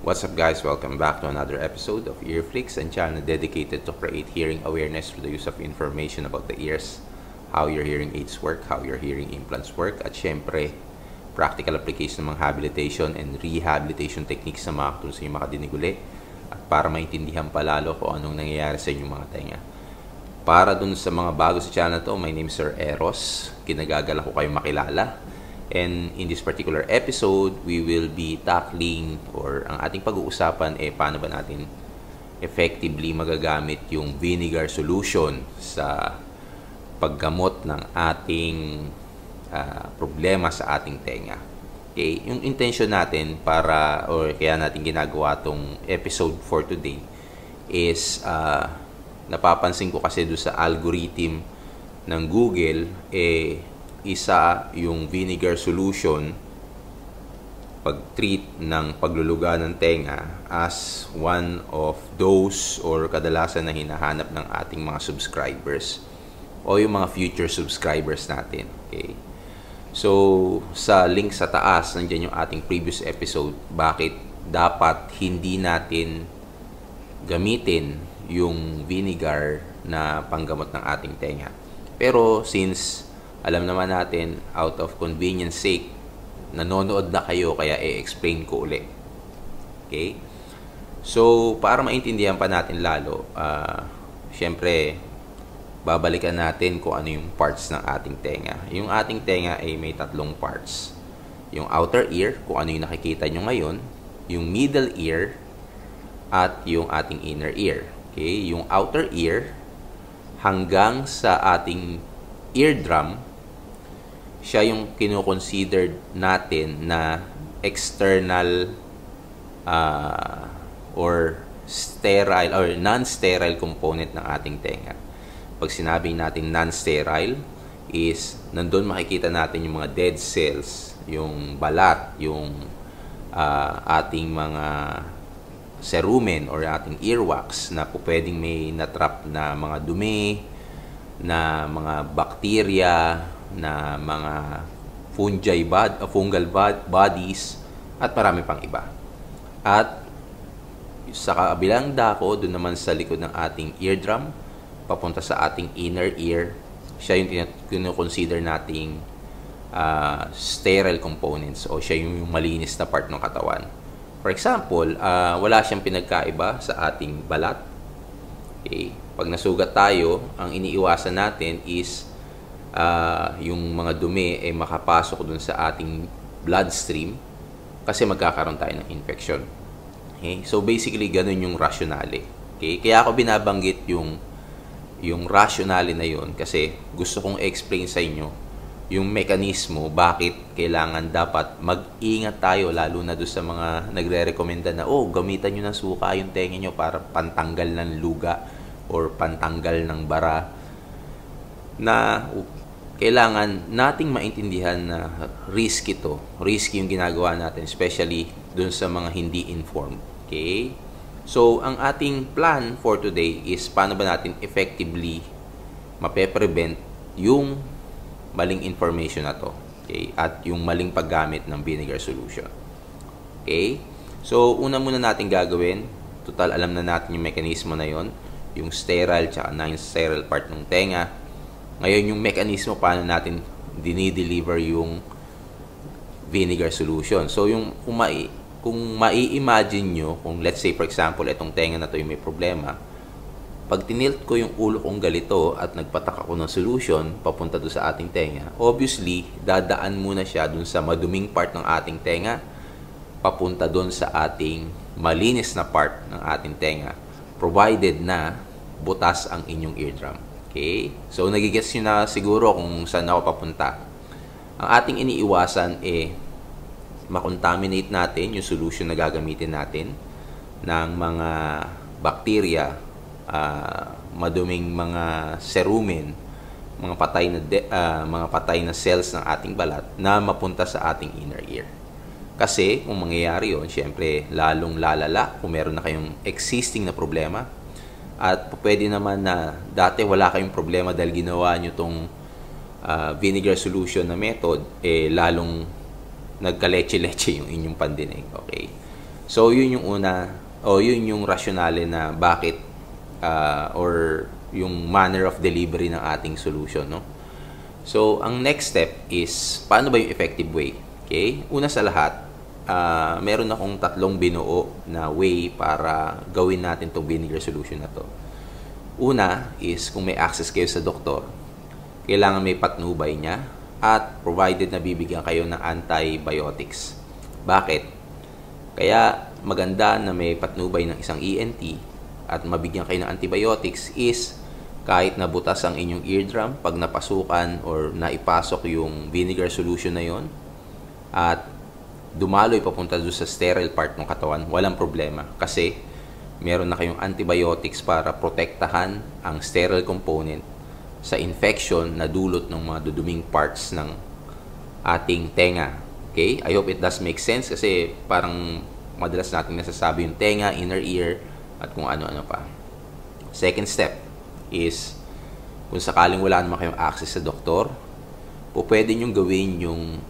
What's up guys, welcome back to another episode of Earflix, and channel dedicated to create hearing awareness through the use of information about the ears, how your hearing aids work, how your hearing implants work, at syempre, practical application ng mga habilitation and rehabilitation techniques na makakatulong sa inyo makadinig uli at para maintindihan palalo kung anong nangyayari sa inyong mga tenga. Para dun sa mga bago sa channel to, my name is Sir Eros. Kinagagala ko kayo makilala. And in this particular episode, we will be tackling or ang ating pag-uusapan paano ba natin effectively magagamit yung vinegar solution sa paggamot ng ating problema sa ating tenga. Okay, yung intention natin para or kaya natin ginagawa tong episode for today is napapansin ko kasi doon sa algorithm ng Google isa yung vinegar solution pag-treat ng pagluluga ng tenga as one of those or kadalasan na hinahanap ng ating mga subscribers o yung mga future subscribers natin. Okay. So, sa link sa taas, nandiyan yung ating previous episode, bakit dapat hindi natin gamitin yung vinegar na panggamot ng ating tenga. Pero since alam naman natin, out of convenience sake, nanonood na kayo, kaya i-explain ko ulit. Okay? So, para maintindihan pa natin lalo, syempre, babalikan natin kung ano yung parts ng ating tenga. Yung ating tenga ay may tatlong parts. Yung outer ear, kung ano yung nakikita nyo ngayon, yung middle ear, at yung ating inner ear. Okay? Yung outer ear, hanggang sa ating eardrum, siya yung kino-consider natin na external or sterile or non-sterile component ng ating tenga. Pag sinabi natin non-sterile is nandun makikita natin yung mga dead cells, yung balat, yung ating mga cerumen or ating earwax na po pwedeng may natrap na mga dumi, na mga bakterya, na mga fungal bodies at marami pang iba. At sa kabilang dako, doon naman sa likod ng ating eardrum, papunta sa ating inner ear, siya yung kino-consider nating sterile components o siya yung malinis na part ng katawan. For example, wala siyang pinagkaiba sa ating balat. Okay. Pag nasugat tayo, ang iniiwasan natin is yung mga dumi makapasok dun sa ating bloodstream kasi magkakaroon tayo ng infection. Okay? So basically, ganun yung rationale. Okay? Kaya ako binabanggit yung rationale na yun kasi gusto kong explain sa inyo yung mekanismo bakit kailangan dapat mag-ingat tayo lalo na doon sa mga nagre-recommenda na gamitan nyo ng suka yung tenga nyo para pantanggal ng luga or pantanggal ng bara, na kailangan nating maintindihan na risky ito. Risky yung ginagawa natin, especially dun sa mga hindi informed. Okay? So, ang ating plan for today is paano ba natin effectively mape-prevent yung maling information na to. Okay? At yung maling paggamit ng vinegar solution. Okay? So, una muna natin gagawin, total alam na natin yung mekanismo na yon, yung sterile tsaka non-sterile part ng tenga. Ngayon, yung mekanismo paano natin dinideliver yung vinegar solution. So, kung mai-imagine nyo, kung let's say for example, itong tenga na to yung may problema, pag tinilt ko yung ulo kong galito at nagpatak ako ng solution papunta doon sa ating tenga, obviously, dadaan muna siya doon sa maduming part ng ating tenga, papunta doon sa ating malinis na part ng ating tenga, provided na butas ang inyong eardrum. Okay? So, nagigets nyo na siguro kung saan ako papunta. Ang ating iniiwasan makontaminate natin yung solution na gagamitin natin ng mga bakterya, maduming mga cerumen, mga patay na cells ng ating balat na mapunta sa ating inner ear. Kasi, kung mangyayari yun, syempre, lalong lalala kung meron na kayong existing na problema. At pwede naman na dati wala kayong problema dahil ginawa nyo itong vinegar solution na method, lalong nagka-leche-leche yung inyong pandinig. Okay? So, yun yung una, o yun yung rationale na bakit or yung manner of delivery ng ating solution, no? So, ang next step is, paano ba yung effective way? Okay? Una sa lahat, meron akong 3 binuo na way para gawin natin itong vinegar solution na to. Una is, kung may access kayo sa doktor, kailangan may patnubay niya at provided na bibigyan kayo ng antibiotics. Bakit? Kaya maganda na may patnubay ng isang ENT at mabigyan kayo ng antibiotics is kahit nabutas ang inyong eardrum, pag napasukan or naipasok yung vinegar solution na yon at dumaloy papunta doon sa sterile part ng katawan, walang problema kasi meron na kayong antibiotics para protektahan ang sterile component sa infection na dulot ng mga duduming parts ng ating tenga. Okay? I hope it does make sense kasi parang madalas natin nasasabi yung tenga, inner ear, at kung ano-ano pa. Second step is, kung sakaling wala naman kayong access sa doktor, pwede nyo gawin yung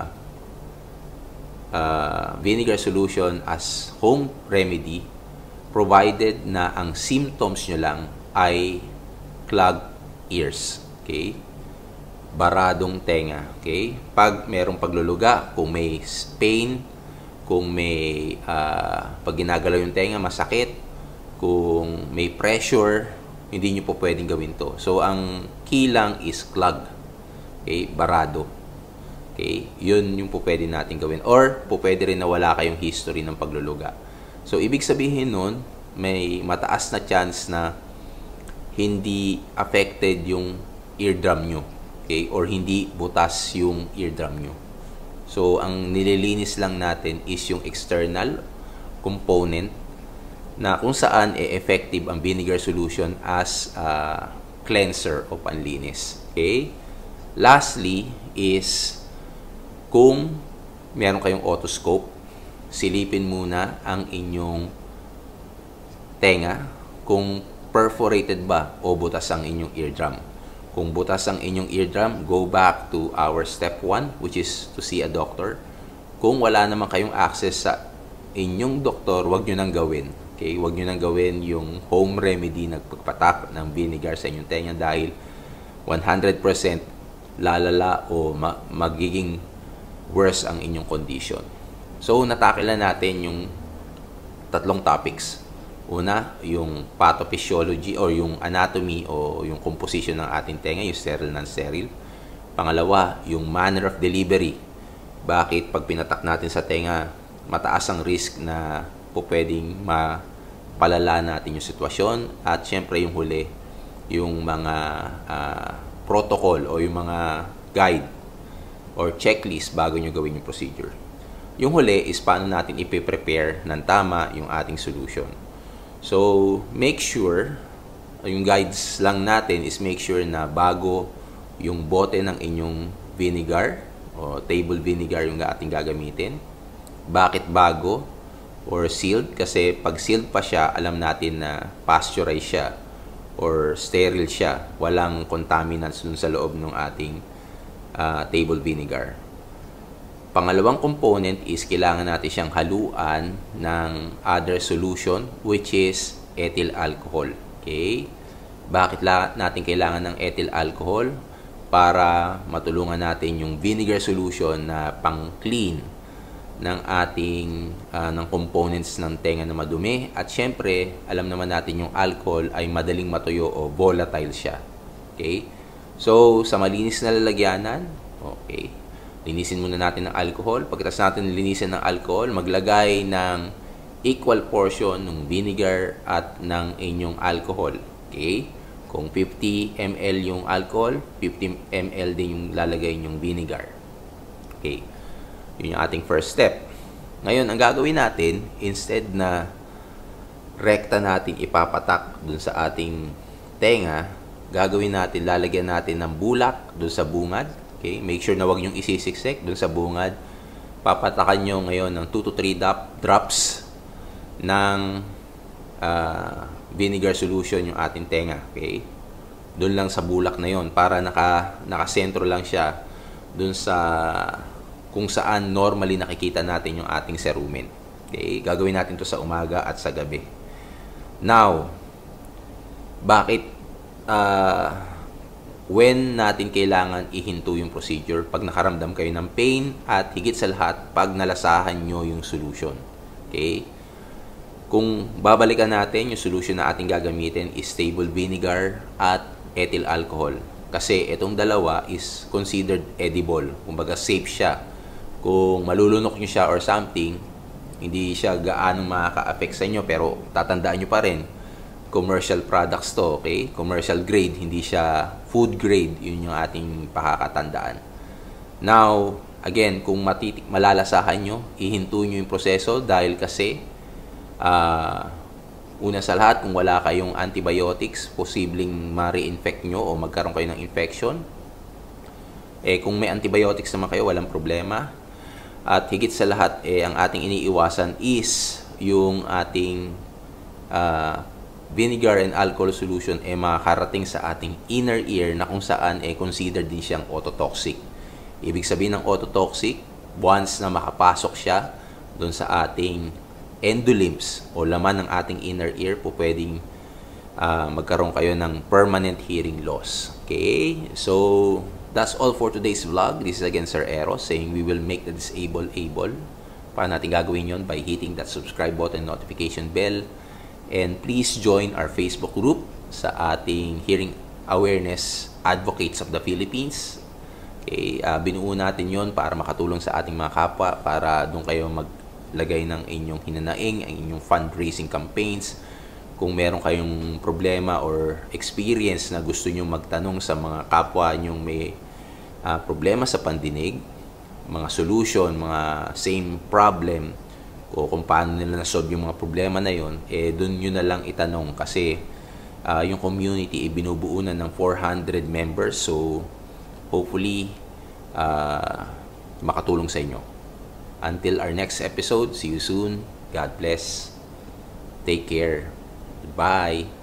vinegar solution as home remedy provided na ang symptoms nyo lang ay clogged ears. Okay? Baradong tenga. Okay? Pag merong pagluluga, kung may pain, kung may pag ginagalaw yung tenga, masakit, kung may pressure, hindi nyo po pwedeng gawin to. So, ang key lang is clog. Okay? Barado. Okay? Yun yung po pwede natin gawin. Or, po pwede rin na wala kayong history ng pagluluga. So, ibig sabihin nun, may mataas na chance na hindi affected yung eardrum nyo. Okay? Or hindi butas yung eardrum nyo. So, ang nililinis lang natin is yung external component na kung saan effective ang vinegar solution as a cleanser o panlinis. Okay? Lastly is kung meron kayong otoscope, silipin muna ang inyong tenga kung perforated ba o butas ang inyong eardrum. Kung butas ang inyong eardrum, go back to our step 1, which is to see a doctor. Kung wala naman kayong access sa inyong doktor, wag nyo nang gawin. Okay? Wag nyo nang gawin yung home remedy na pagpatak ng vinegar sa inyong tenga dahil 100% lalala o magiging worse ang inyong condition. So, natakilan natin yung 3 topics. Una, yung pathophysiology or yung anatomy o yung composition ng ating tenga, yung sterile, non-sterile. Pangalawa, yung manner of delivery. Bakit pag pinatak natin sa tenga, mataas ang risk na pwedeng mapalala natin yung sitwasyon. At syempre yung huli, yung mga protocol o yung mga guide or checklist bago nyo gawin yung procedure. Yung huli is paano natin ipe-prepare ng tama yung ating solution. So, make sure, yung guides lang natin is make sure na bago yung bote ng inyong vinegar o table vinegar yung ating gagamitin. Bakit bago or sealed? Kasi pag sealed pa siya, alam natin na pasteurized siya or sterile siya. Walang contaminants dun sa loob ng ating table vinegar. Pangalawang component is kailangan natin siyang haluan ng other solution which is ethyl alcohol. Okay? Bakit natin kailangan ng ethyl alcohol? Para matulungan natin yung vinegar solution na pang-clean ng ating ng components ng tenga na madumi. At syempre, alam naman natin yung alcohol ay madaling matuyo o volatile siya. Okay? So, sa malinis na lalagyanan, okay, linisin muna natin ng alcohol. Pagkatapos natin linisin ng alcohol, maglagay ng equal portion ng vinegar at ng inyong alcohol. Okay? Kung 50 ml yung alcohol, 50 ml din yung lalagay yung vinegar. Okay? Yun yung ating first step. Ngayon, ang gagawin natin, instead na rekta natin ipapatak dun sa ating tenga, gagawin natin, lalagyan natin ng bulak dun sa bungad. Okay? Make sure na wag nyong isisiksik dun sa bungad. Papatakan nyo ngayon ng 2 to 3 drops ng vinegar solution yung ating tenga. Okay? Doon lang sa bulak na yon para nakasentro lang siya doon sa kung saan normally nakikita natin yung ating cerumen. Okay? Gagawin natin to sa umaga at sa gabi. Now, bakit when natin kailangan ihinto yung procedure? Pag nakaramdam kayo ng pain at higit sa lahat, pag nalasahan nyo yung solution. Okay? Kung babalikan natin, yung solution na ating gagamitin is stable vinegar at ethyl alcohol. Kasi itong dalawa is considered edible. Kumbaga safe siya. Kung malulunok nyo siya or something, hindi siya gaano makaka-affect sa inyo, pero tatandaan nyo pa rin, commercial products to, okay? Commercial grade, hindi siya food grade. Yun yung ating pakakatandaan. Now, again, kung malalasahan nyo, ihinto nyo yung proseso dahil kasi una sa lahat, kung wala kayong antibiotics, posibleng ma-reinfect nyo o magkaroon kayo ng infection. Kung may antibiotics naman kayo, walang problema. At higit sa lahat, ang ating iniiwasan is yung ating vinegar and alcohol solution makarating sa ating inner ear na kung saan considered din siyang ototoxic. Ibig sabihin ng ototoxic, once na makapasok siya doon sa ating endolimbs o laman ng ating inner ear, po pwedeng magkaroon kayo ng permanent hearing loss. Okay? So, that's all for today's vlog. This is again Sir Eros saying we will make the disabled able. Paano natin gagawin yon? By hitting that subscribe button, notification bell. And please join our Facebook group sa ating Hearing Awareness Advocates of the Philippines. Okay, binuo natin yon para makatulong sa ating mga kapwa, para doon kayo maglagay ng inyong hinanaing, ang inyong fundraising campaigns. Kung meron kayong problema or experience na gusto nyo magtanong sa mga kapwa nyong may problema sa pandinig, mga solution, mga same problem, o kung paano nila na-solve yung mga problema na yon, doon nyo na lang itanong kasi yung community binubuo na ng 400 members. So, hopefully, makatulong sa inyo. Until our next episode, see you soon. God bless. Take care. Goodbye.